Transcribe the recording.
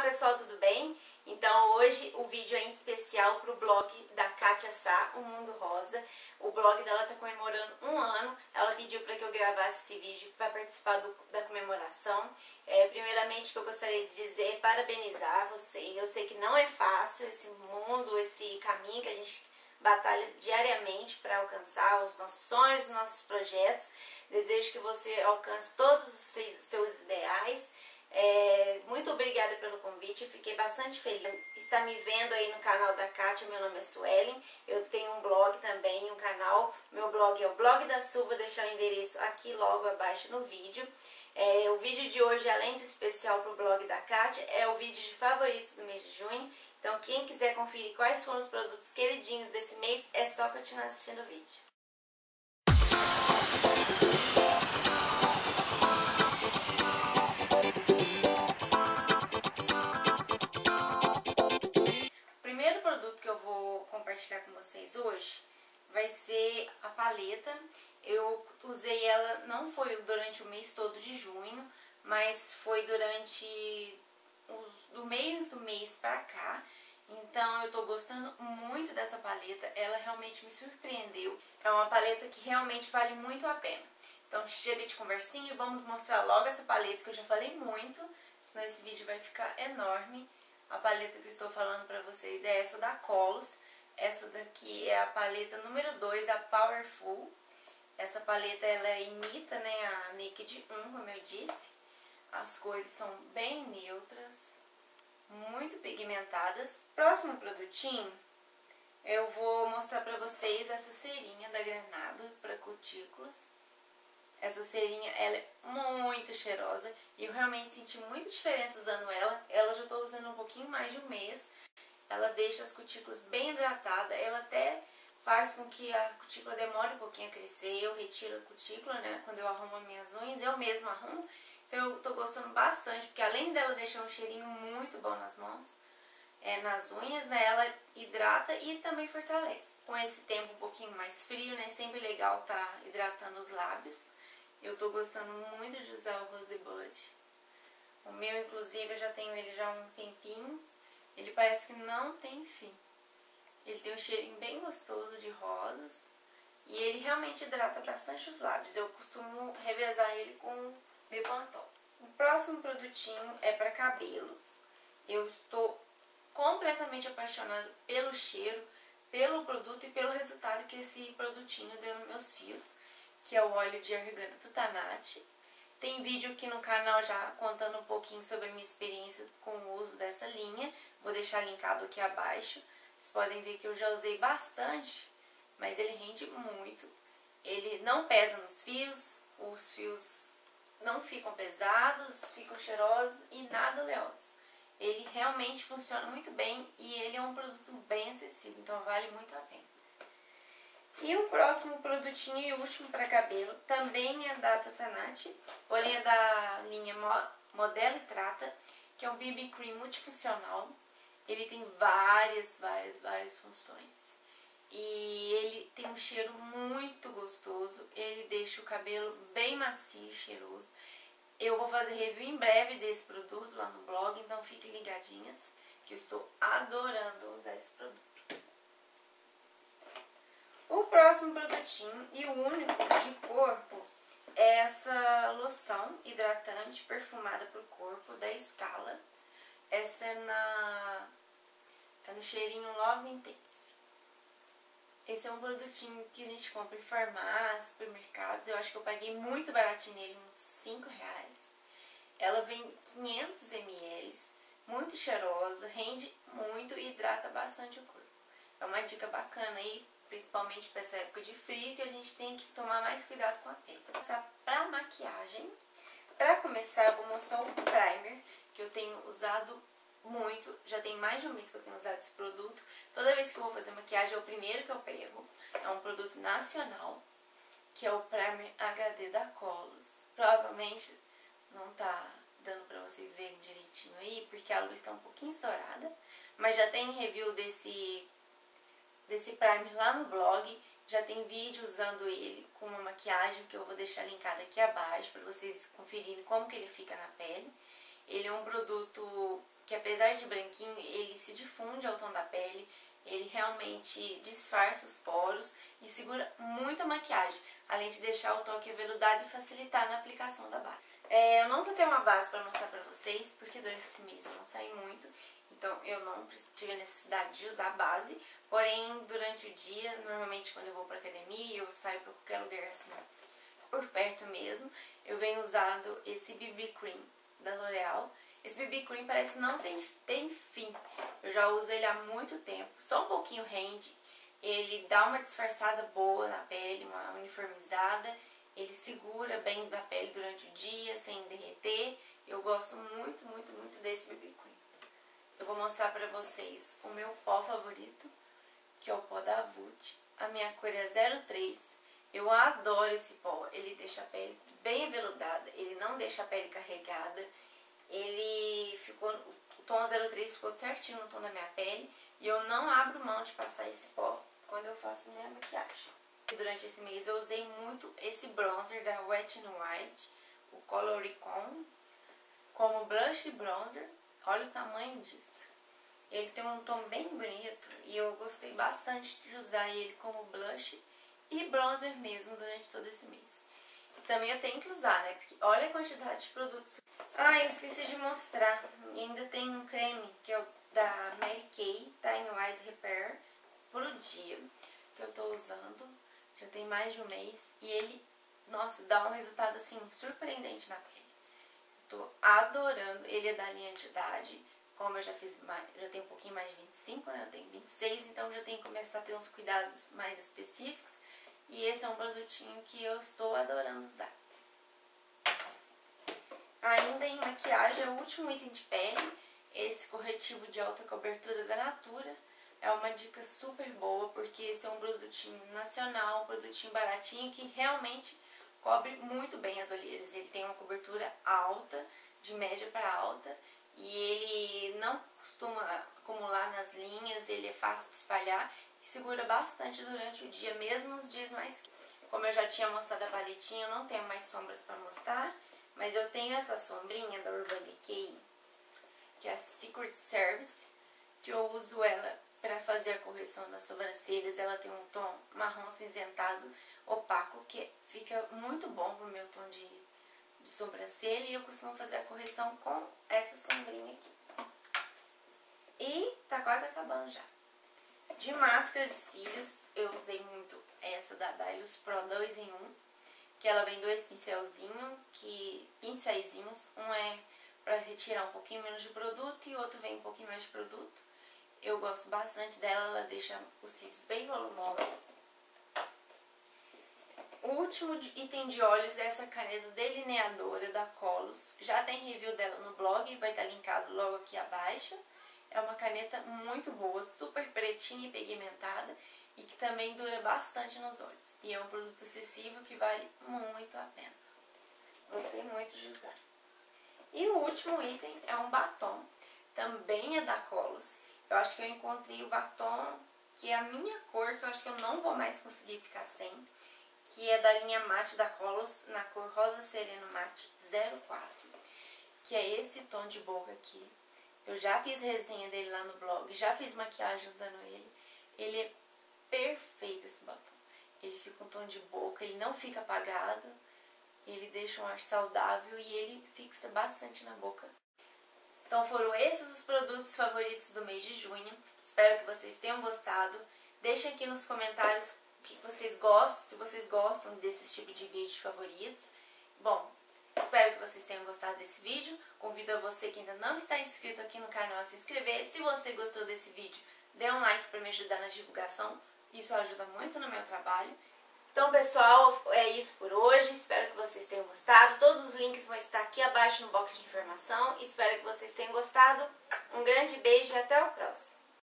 pessoal, tudo bem? Então hoje o vídeo é em especial para o blog da Kátia Sá, O Mundo Rosa. O blog dela está comemorando 1 ano, ela pediu para que eu gravasse esse vídeo para participar da comemoração. Primeiramente o que eu gostaria de dizer é parabenizar você. Eu sei que não é fácil esse mundo, esse caminho que a gente batalha diariamente para alcançar os nossos sonhos, os nossos projetos. Desejo que você alcance todos os seus ideais. Muito obrigada pelo convite, eu fiquei bastante feliz. Está me vendo aí no canal da Kátia, meu nome é Suelen, eu tenho um blog também, um canal, meu blog é o Blog da Su, vou deixar o endereço aqui logo abaixo no vídeo. O vídeo de hoje, além do especial para o blog da Kátia, é o vídeo de favoritos do mês de junho, então quem quiser conferir quais foram os produtos queridinhos desse mês, é só continuar assistindo o vídeo. Compartilhar com vocês hoje vai ser a paleta. Eu usei ela, não foi durante o mês todo de junho, mas foi durante do meio do mês pra cá. Então eu tô gostando muito dessa paleta, ela realmente me surpreendeu. É uma paleta que realmente vale muito a pena. Então chega de conversinha e vamos mostrar logo essa paleta que eu já falei muito, senão esse vídeo vai ficar enorme. A paleta que eu estou falando pra vocês é essa da Colos. Essa daqui é a paleta número 2, a Powerful. Essa paleta ela imita, né, a Naked 1, como eu disse. As cores são bem neutras, muito pigmentadas. Próximo produtinho, eu vou mostrar pra vocês essa cerinha da Granado para cutículas. Essa cerinha, ela é muito cheirosa e eu realmente senti muita diferença usando ela. Ela já estou usando um pouquinho mais de um mês. Ela deixa as cutículas bem hidratadas, ela até faz com que a cutícula demore um pouquinho a crescer. Eu retiro a cutícula, né, quando eu arrumo as minhas unhas, eu mesma arrumo. Então eu tô gostando bastante, porque além dela deixar um cheirinho muito bom nas mãos, nas unhas, né, ela hidrata e também fortalece. Com esse tempo um pouquinho mais frio, né, sempre legal tá hidratando os lábios. Eu tô gostando muito de usar o Rosebud. O meu, inclusive, eu já tenho ele já há um tempinho. Ele parece que não tem fim. Ele tem um cheirinho bem gostoso de rosas. E ele realmente hidrata bastante os lábios. Eu costumo revezar ele com Bepantol. O próximo produtinho é para cabelos. Eu estou completamente apaixonada pelo cheiro, pelo produto e pelo resultado que esse produtinho deu nos meus fios, que é o óleo de argan Tutanate. Tem vídeo aqui no canal já contando um pouquinho sobre a minha experiência com o uso dessa linha. Vou deixar linkado aqui abaixo. Vocês podem ver que eu já usei bastante, mas ele rende muito. Ele não pesa nos fios, os fios não ficam pesados, ficam cheirosos e nada oleosos. Ele realmente funciona muito bem e ele é um produto bem acessível, então vale muito a pena. E o próximo produtinho e último para cabelo também é da Tutanate, porém é da linha Modela e Trata, que é um BB Cream multifuncional. Ele tem várias funções. E ele tem um cheiro muito gostoso, ele deixa o cabelo bem macio e cheiroso. Eu vou fazer review em breve desse produto lá no blog, então fiquem ligadinhas, que eu estou adorando usar esse produto. O próximo produtinho e o único de corpo é essa loção hidratante perfumada para o corpo da Scala. Essa é no cheirinho Love Intense. Esse é um produtinho que a gente compra em farmácia, supermercados. Eu acho que eu paguei muito baratinho nele, uns 5 reais. Ela vem 500 ml, muito cheirosa, rende muito e hidrata bastante o corpo. É uma dica bacana aí, principalmente para essa época de frio, que a gente tem que tomar mais cuidado com a pele. Vou passar para maquiagem. Para começar, eu vou mostrar o primer, que eu tenho usado muito. Já tem mais de um mês que eu tenho usado esse produto. Toda vez que eu vou fazer maquiagem, é o primeiro que eu pego. É um produto nacional, que é o Primer HD da Colos. Provavelmente não tá dando para vocês verem direitinho aí, porque a luz está um pouquinho estourada. Mas já tem review desse primer lá no blog, já tem vídeo usando ele com uma maquiagem que eu vou deixar linkada aqui abaixo para vocês conferirem como que ele fica na pele. Ele é um produto que que apesar de branquinho, ele se difunde ao tom da pele, ele realmente disfarça os poros e segura muito a maquiagem, além de deixar o toque aveludado e facilitar na aplicação da base. Eu não vou ter uma base para mostrar pra vocês, porque durante esse mês eu não saí muito, então eu não tive a necessidade de usar base, porém durante o dia, normalmente quando eu vou pra academia, eu saio pra qualquer lugar assim, por perto mesmo, eu venho usando esse BB Cream da L'Oreal. Esse BB Cream parece que não tem fim, eu já uso ele há muito tempo, só um pouquinho rende, ele dá uma disfarçada boa na pele, uma uniformizada, ele segura bem da pele durante o dia, sem derreter. Eu gosto muito, muito, muito desse BB Cream. Eu vou mostrar pra vocês o meu pó favorito, que é o pó da Avute. A minha cor é 03. Eu adoro esse pó. Ele deixa a pele bem aveludada, ele não deixa a pele carregada. Ele ficou, o tom 03 ficou certinho no tom da minha pele. E eu não abro mão de passar esse pó quando eu faço minha maquiagem. Durante esse mês eu usei muito esse bronzer da Wet n Wild, o Coloricon, como blush e bronzer. Olha o tamanho disso. Ele tem um tom bem bonito e eu gostei bastante de usar ele como blush e bronzer mesmo durante todo esse mês. E também eu tenho que usar, né? Porque olha a quantidade de produtos. Eu esqueci de mostrar. Ainda tem um creme que é o da Mary Kay, Time Wise Repair, pro dia, que eu tô usando. Já tem mais de um mês e ele, nossa, dá um resultado assim surpreendente na pele. Tô adorando. Ele é da linha Antidade. Como eu já tenho um pouquinho mais de 25, né? Eu tenho 26, então já tenho que começar a ter uns cuidados mais específicos. E esse é um produtinho que eu estou adorando usar. Ainda em maquiagem, o último item de pele, esse corretivo de alta cobertura da Natura. É uma dica super boa, porque esse é um produtinho nacional, um produtinho baratinho que realmente cobre muito bem as olheiras. Ele tem uma cobertura alta, de média para alta, e ele não costuma acumular nas linhas, ele é fácil de espalhar e segura bastante durante o dia, mesmo nos dias mais quentes. Como eu já tinha mostrado a paletinha, eu não tenho mais sombras para mostrar, mas eu tenho essa sombrinha da Urban Decay, que é a Secret Service, que eu uso ela para fazer a correção das sobrancelhas. Ela tem um tom marrom acinzentado, opaco, que fica muito bom pro meu tom de sobrancelha. E eu costumo fazer a correção com essa sombrinha aqui. E tá quase acabando já. De máscara de cílios, eu usei muito essa da Dylos Pro 2 em 1, que ela vem dois pincéizinhos. Um é para retirar um pouquinho menos de produto e o outro vem um pouquinho mais de produto. Eu gosto bastante dela, ela deixa os cílios bem volumosos. O último item de olhos é essa caneta delineadora da Colos. Já tem review dela no blog, vai estar linkado logo aqui abaixo. É uma caneta muito boa, super pretinha e pigmentada e que também dura bastante nos olhos. E é um produto acessível que vale muito a pena. Gostei muito de usar. E o último item é um batom, também é da Colos. Eu acho que eu encontrei o batom que é a minha cor, que eu acho que eu não vou mais conseguir ficar sem, que é da linha Mate da Colos, na cor Rosa Sereno Mate 04, que é esse tom de boca aqui. Eu já fiz resenha dele lá no blog, já fiz maquiagem usando ele. Ele é perfeito, esse batom. Ele fica um tom de boca, ele não fica apagado, ele deixa um ar saudável e ele fixa bastante na boca. Então foram esses os produtos favoritos do mês de junho. Espero que vocês tenham gostado. Deixem aqui nos comentários o que vocês gostam, se vocês gostam desse tipo de vídeos favoritos. Bom, espero que vocês tenham gostado desse vídeo. Convido a você que ainda não está inscrito aqui no canal a se inscrever. Se você gostou desse vídeo, dê um like para me ajudar na divulgação. Isso ajuda muito no meu trabalho. Então, pessoal, é isso por hoje. Espero que vocês tenham gostado. Todos os links vão estar aqui abaixo no box de informação. Espero que vocês tenham gostado. Um grande beijo e até o próximo.